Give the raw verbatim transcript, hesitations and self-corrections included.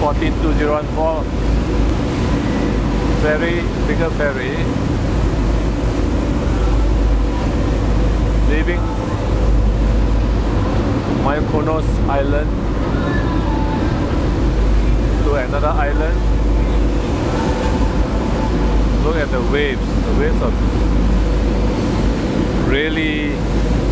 fourteen two zero one four ferry, bigger ferry, leaving Mykonos Island to another island. Look at the waves. The waves are really